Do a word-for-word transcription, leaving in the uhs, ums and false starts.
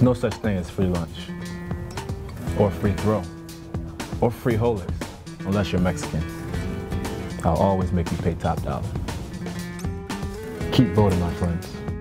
There's no such thing as free lunch, or free throw, or free holies, unless you're Mexican. I'll always make you pay top dollar. Keep voting, my friends.